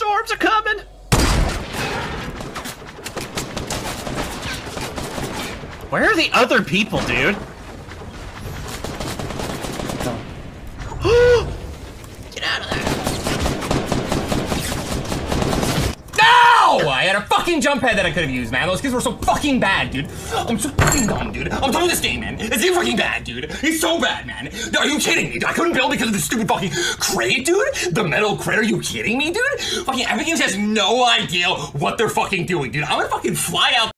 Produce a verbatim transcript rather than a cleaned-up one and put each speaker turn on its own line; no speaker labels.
storms are coming! Where are the other people, dude? Get out of there!
No! I had a fucking jump pad that I could have used, man. Those kids were so fucking bad, dude. I'm so fucking dumb, dude. I'm done with this game, man. It's so fucking bad, dude. It's so bad, man. Are you kidding me? I couldn't build because of this stupid fucking crate, dude? The metal crate, are you kidding me, dude? Fucking Epic Games has no idea what they're fucking doing, dude. I'm gonna fucking fly out